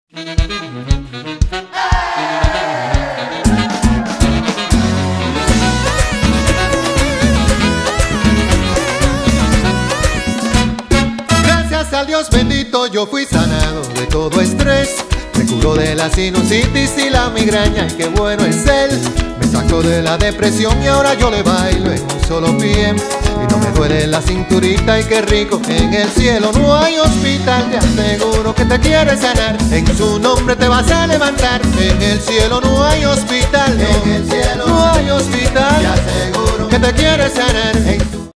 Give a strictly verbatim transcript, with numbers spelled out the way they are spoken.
Gracias al Dios bendito yo fui sanado de todo estrés. Me curó de la sinusitis y la migraña, y qué bueno es Él. Me sacó de la depresión y ahora yo le bailo en un solo pie. Y no me duele la cinturita, y qué rico. En el cielo no hay hospital, te aseguro que te quiere sanar. En su nombre te vas a levantar. En el cielo no hay hospital, no. En el cielo no hay hospital, te aseguro que te quiere sanar. En su